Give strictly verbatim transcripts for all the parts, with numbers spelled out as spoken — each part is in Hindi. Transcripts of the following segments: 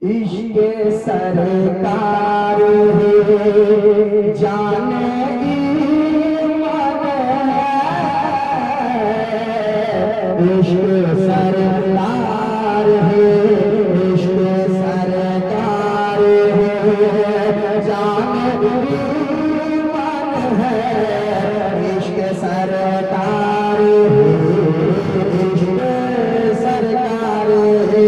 इश्क सरकार है जाने ईमान है इश्क सरकार है इश्क सरकार है जाने ईमान है इश्क सरकार है इश्क सरकार है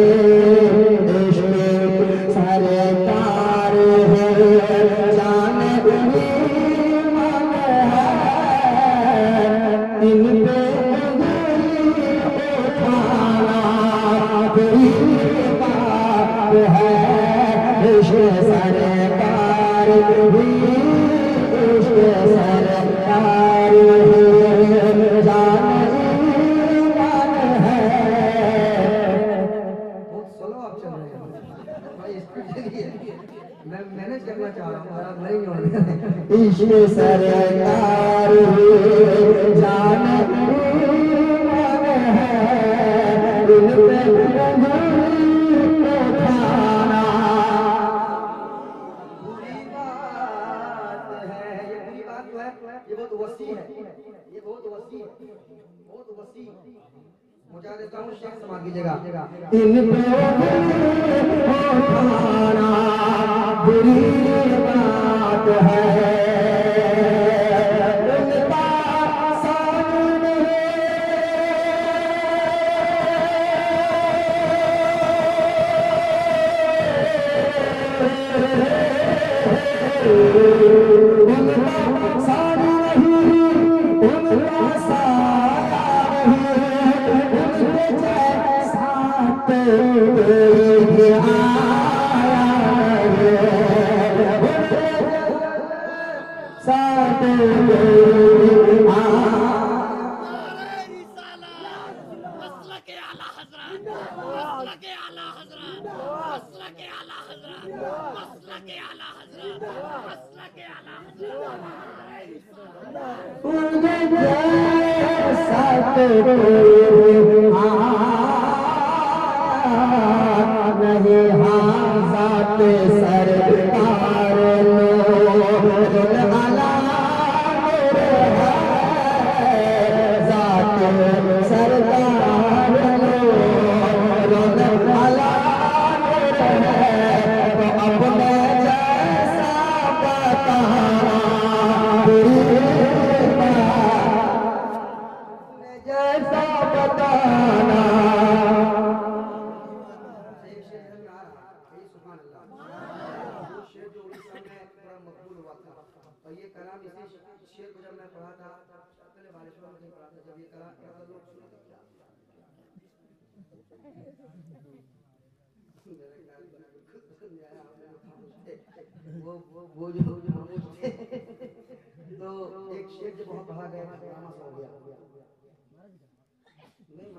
मैनेज करना चाह रहा हूँ नहीं हो इश्क सरकार जान मुझे देता हूँ शेख समा कीजिएगा इन बुरी बात है नहीं हाथ सरकार शेर को जब मैं पढ़ा था पहले बालेश्वर में पढ़ा था जब ये करा लोग सुने वो वो वो जो मामूज थे तो एक शेर जो बहुत पढ़ा गया हंगामा हो गया नहीं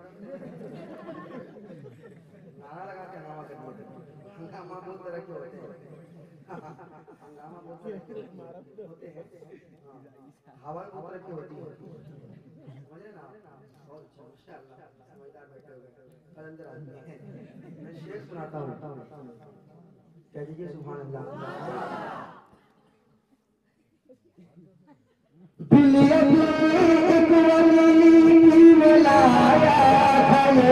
नारा लगा के हंगामा कर दिया हंगामा बहुत तरह के होते हैं हंगामा बहुत तरह के होते हैं हवा बहुत तरह की होती है समझे ना बहुत अच्छा माशाअल्लाह समझदार बैठे हुए कलंदर आदमी है मैं शेर सुनाता हूँ कह दीजिए सुभान अल्लाह दिलिया एक वली की मलाया है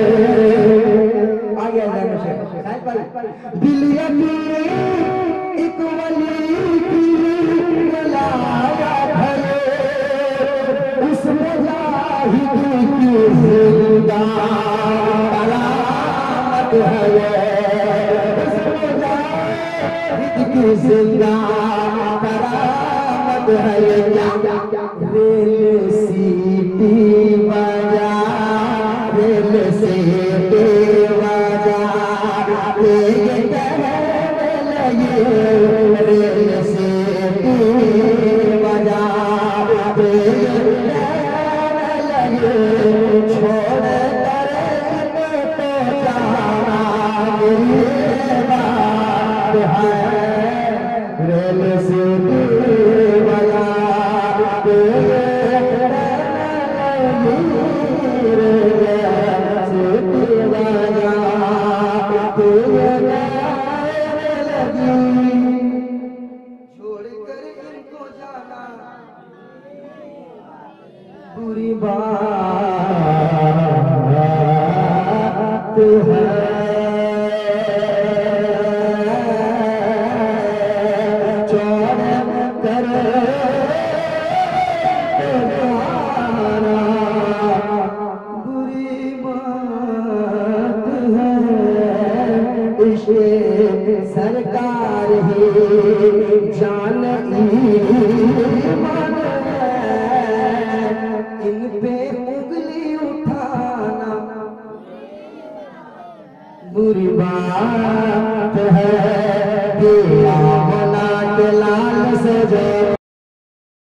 आगे आगे शेर साइड पर दिलिया एक वली की मलाया है उसमें जाहिद की जिंदा करामत है उसमें जाहिद की जिंदा करामत है रेल सीटी बजा रेल सीटी बजा रेल सीटी बजा छोड़ कर तो जाना है रेल सीटी बजा रेल सीटी बात है चौड़ कर बुरी बात है इसे सरकार ही जान ईमान इन पे उंगली उठाना बुरी बात